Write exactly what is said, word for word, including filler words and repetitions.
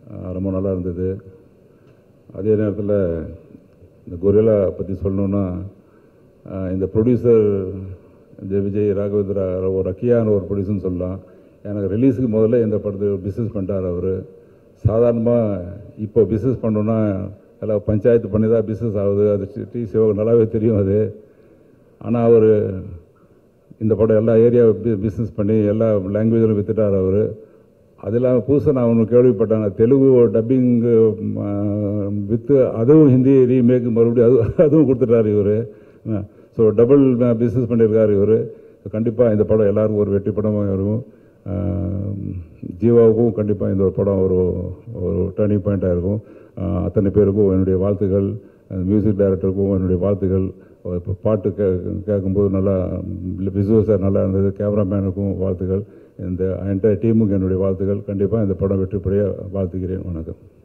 ரொம்ப நல்லா இருந்தது. அதே நேரத்தில் இந்த கொரில்லா பற்றி சொல்லணுன்னா, இந்த ப்ரொடியூசர் ஜெ விஜய் ராகவேந்திரா ஒரு ரக்கியான ஒரு ப்ரொடியூசர்னு சொல்லலாம். எனக்கு ரிலீஸுக்கு முதல்ல இந்த படத்தை பிஸ்னஸ் பண்ணிட்டார் அவர். சாதாரணமாக இப்போ பிஸ்னஸ் பண்ணோன்னா எல்லாம் பஞ்சாயத்து பண்ணி தான் பிஸ்னஸ் ஆகுது. அது டி சிவகு நல்லாவே தெரியும் அது. ஆனால் அவர் இந்த படம் எல்லா ஏரியா பிஸ்னஸ் பண்ணி எல்லா லாங்குவேஜிலும் விற்றுட்டார் அவர். அது இல்லாமல் புதுசாக நான் ஒன்று கேள்விப்பட்டேன், தெலுங்கு டப்பிங்கு விற்று அதுவும் ஹிந்தி ரீமேக்கு மறுபடியும் அது அதுவும் கொடுத்துட்டார் இவர். ஸோ டபுள் பிஸ்னஸ் பண்ணியிருக்கார் இவர். கண்டிப்பாக இந்த படம் எல்லாருக்கும் ஒரு வெற்றி படமாக இருக்கும். ஜீவாவுக்கும் கண்டிப்பாக இந்த ஒரு படம் ஒரு ஒரு டர்னிங் பாயிண்ட்டாக இருக்கும். அத்தனை பேருக்கும் என்னுடைய வாழ்த்துக்கள். மியூசிக் டைரக்டருக்கும் என்னுடைய வாழ்த்துக்கள். இப்போ பாட்டு கே கேட்கும்போது நல்லா விசுவல்ஸாக நல்லா இருந்தது. கேமராமேனுக்கும் வாழ்த்துக்கள். இந்த என்டையர் டீமுக்கு என்னுடைய வாழ்த்துக்கள். கண்டிப்பாக இந்த படம் வெற்றிப்படைய வாழ்த்துக்கிறேன். வணக்கம்.